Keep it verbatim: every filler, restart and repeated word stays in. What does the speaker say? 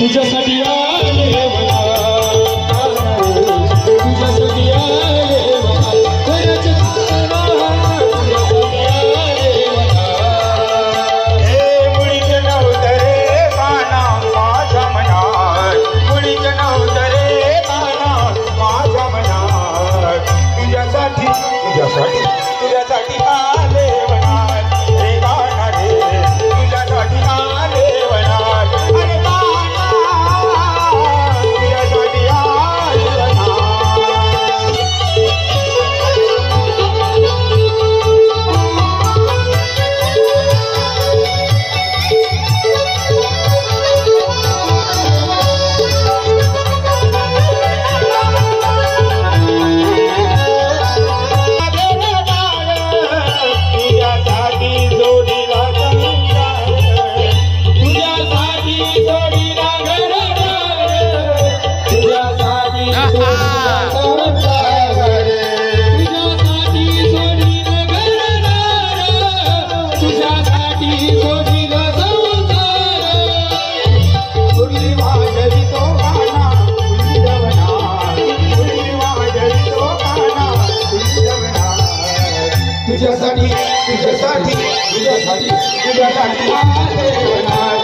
तुझ्यासाठी आले म्हणा, तुझ्यासाठी आले म्हणा, खरंच तुझ्यासाठी आले म्हणा. हे मुळीच नव्हतं रे काना माझ्या मनात, मुळीच नव्हतं रे काना माझ्या मनात. तुझ्यासाठी तुझ्यासाठी तुझ्यासाठी आले म्हणाल रे काना रे, तुझ्यासाठी आले म्हणाल अरे काना, तुझ्यासाठी आले म्हणाल. तुझ्यासाठी जोडीला संसार, तुझ्यासाठी जोडीला घरदार, तुझ्यासाठी जोडीला संसार, तुझ्यासाठी जोडीला घरदार, तुझ्यासाठी जोडीला संसार. मुरली वाजवितो काना कुंजवनात, मुरली वाजवितो काना कुंजवनात. तुझ्यासाठी तुझ्यासाठी तुझ्यासाठी तुझ्यासाठी आले म्हणाल